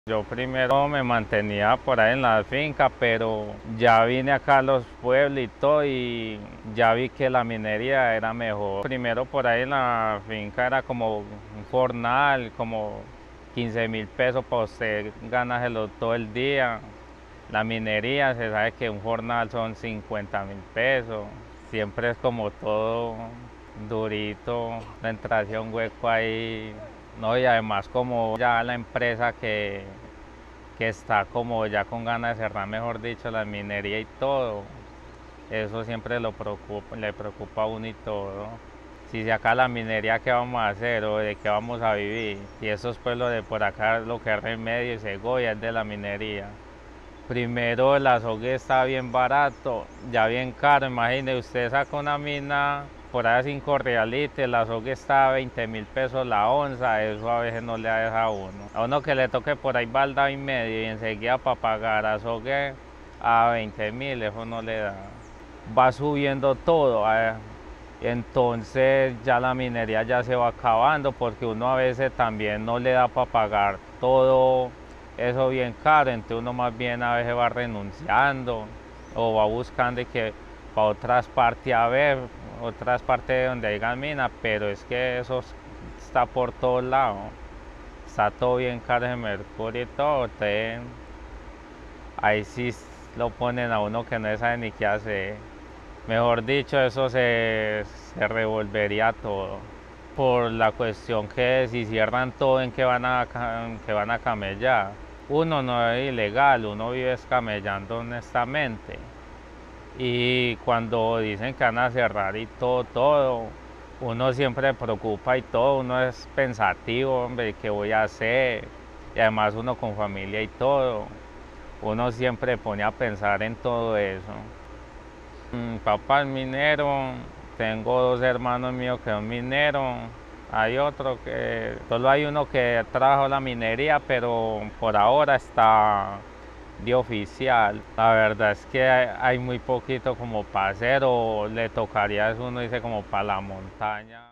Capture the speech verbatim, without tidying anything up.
Yo primero me mantenía por ahí en la finca, pero ya vine acá a los pueblitos y ya vi que la minería era mejor. Primero por ahí en la finca era como un jornal, como quince mil pesos para usted ganárselo todo el día. La minería, se sabe que un jornal son cincuenta mil pesos. Siempre es como todo durito, la entrada un hueco ahí. No, y además como ya la empresa que, que está como ya con ganas de cerrar, mejor dicho, la minería y todo, eso siempre lo preocupa, le preocupa a uno y todo. Si se acaba la minería, ¿qué vamos a hacer o de qué vamos a vivir? Y esos pueblos de por acá, lo que es Remedio y Segovia, es de la minería. Primero el azogue está bien barato, ya bien caro. Imagine, usted saca una mina por ahí cinco realitos, el azogue está a veinte mil pesos la onza, eso a veces no le deja a uno. A uno que le toque por ahí balda y medio y enseguida para pagar azogue a veinte mil, eso no le da. Va subiendo todo, eh, entonces ya la minería ya se va acabando porque uno a veces también no le da para pagar todo eso bien caro, entonces uno más bien a veces va renunciando o va buscando que para otras partes a ver, otras partes donde haya mina, pero es que eso está por todos lados, está todo bien caro de mercurio y todo, entonces ahí sí lo ponen a uno que no sabe ni qué hacer. Mejor dicho, eso se, se revolvería todo. Por la cuestión que si cierran todo, ¿en qué van a, en qué van a camellar? Uno no es ilegal, uno vive camellando honestamente. Y cuando dicen que van a cerrar y todo, todo, uno siempre preocupa y todo, uno es pensativo, hombre, ¿qué voy a hacer? Y además uno con familia y todo, uno siempre pone a pensar en todo eso. Mi papá es minero, tengo dos hermanos míos que son mineros, hay otro que, solo hay uno que trabaja la minería, pero por ahora está de oficial. La verdad es que hay, hay muy poquito como para hacer o le tocaría, eso uno dice como para la montaña.